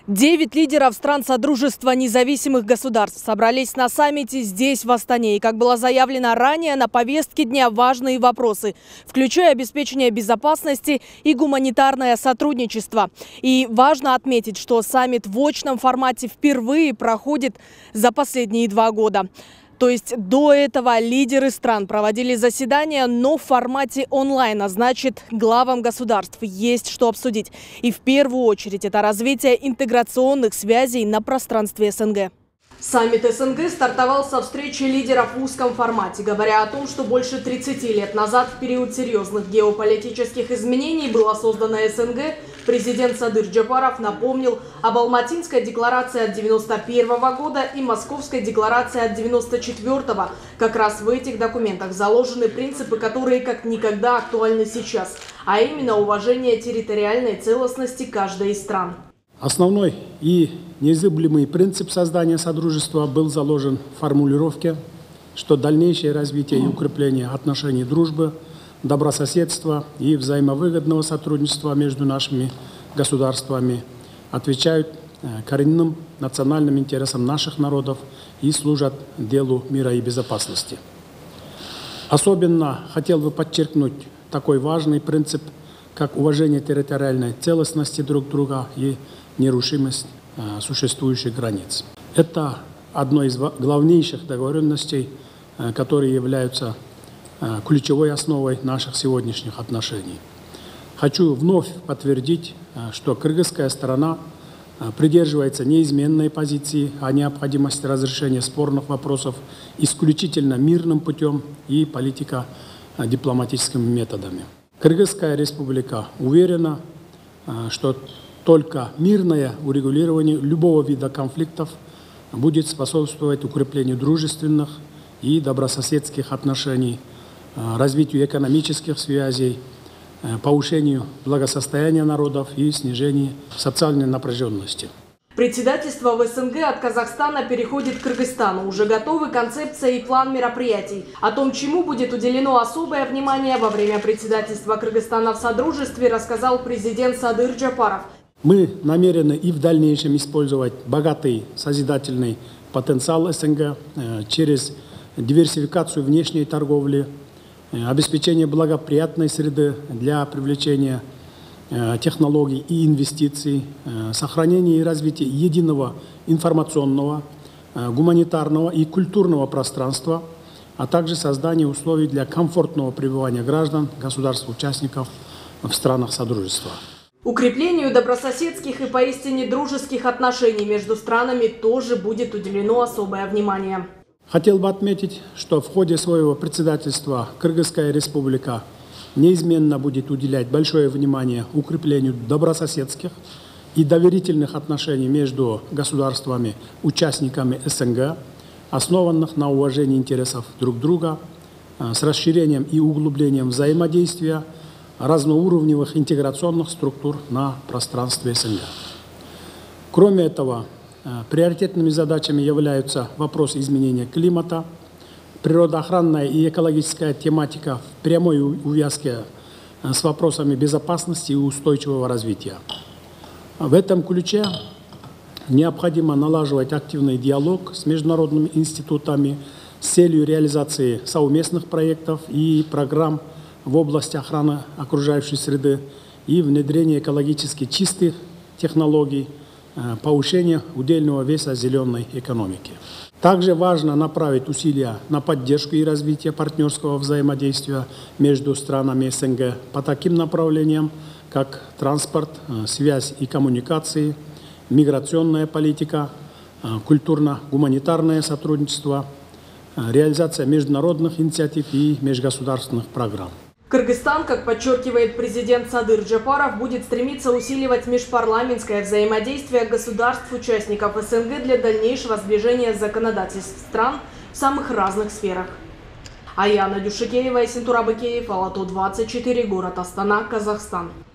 9 лидеров стран Содружества независимых государств собрались на саммите здесь, в Астане. И, как было заявлено ранее, на повестке дня важные вопросы, включая обеспечение безопасности и гуманитарное сотрудничество. И важно отметить, что саммит в очном формате впервые проходит за последние 2 года. То есть до этого лидеры стран проводили заседания, но в формате онлайн, а значит, главам государств есть что обсудить. И в первую очередь это развитие интеграционных связей на пространстве СНГ. Саммит СНГ стартовал со встречи лидеров в узком формате, говоря о том, что больше 30 лет назад, в период серьезных геополитических изменений, была создана СНГ. Президент Садыр Джапаров напомнил об Алматинской декларации от 1991 года и Московской декларации от 1994. Как раз в этих документах заложены принципы, которые как никогда актуальны сейчас, а именно уважение территориальной целостности каждой из стран. Основной и неизъявляемый принцип создания Содружества был заложен в формулировке, что дальнейшее развитие и укрепление отношений дружбы, добрососедства и взаимовыгодного сотрудничества между нашими государствами отвечают коренным национальным интересам наших народов и служат делу мира и безопасности. Особенно хотел бы подчеркнуть такой важный принцип, как уважение территориальной целостности друг друга и нерушимость существующих границ. Это одно из главнейших договоренностей, которые являются ключевой основой наших сегодняшних отношений. Хочу вновь подтвердить, что кыргызская сторона придерживается неизменной позиции о необходимости разрешения спорных вопросов исключительно мирным путем и политико-дипломатическими методами. Кыргызская республика уверена, что только мирное урегулирование любого вида конфликтов будет способствовать укреплению дружественных и добрососедских отношений, развитию экономических связей, повышению благосостояния народов и снижению социальной напряженности. Председательство в СНГ от Казахстана переходит к Кыргызстану. Уже готовы концепция и план мероприятий. О том, чему будет уделено особое внимание во время председательства Кыргызстана в Содружестве, рассказал президент Садыр Джапаров. Мы намерены и в дальнейшем использовать богатый созидательный потенциал СНГ через диверсификацию внешней торговли, обеспечение благоприятной среды для привлечения технологий и инвестиций, сохранение и развитие единого информационного, гуманитарного и культурного пространства, а также создание условий для комфортного пребывания граждан, государств-участников в странах Содружества. Укреплению добрососедских и поистине дружеских отношений между странами тоже будет уделено особое внимание. Хотел бы отметить, что в ходе своего председательства Кыргызская республика неизменно будет уделять большое внимание укреплению добрососедских и доверительных отношений между государствами, участниками СНГ, основанных на уважении интересов друг друга, с расширением и углублением взаимодействия разноуровневых интеграционных структур на пространстве СНГ. Кроме этого, приоритетными задачами являются вопросы изменения климата, природоохранная и экологическая тематика в прямой увязке с вопросами безопасности и устойчивого развития. В этом ключе необходимо налаживать активный диалог с международными институтами с целью реализации совместных проектов и программ в области охраны окружающей среды и внедрения экологически чистых технологий, повышения удельного веса зеленой экономики. Также важно направить усилия на поддержку и развитие партнерского взаимодействия между странами СНГ по таким направлениям, как транспорт, связь и коммуникации, миграционная политика, культурно-гуманитарное сотрудничество, реализация международных инициатив и межгосударственных программ. Кыргызстан, как подчеркивает президент Садыр Джапаров, будет стремиться усиливать межпарламентское взаимодействие государств-участников СНГ для дальнейшего сближения законодательств стран в самых разных сферах. Аяна Дюшикеева и Сентура Бакеев, Алату 24, город Астана, Казахстан.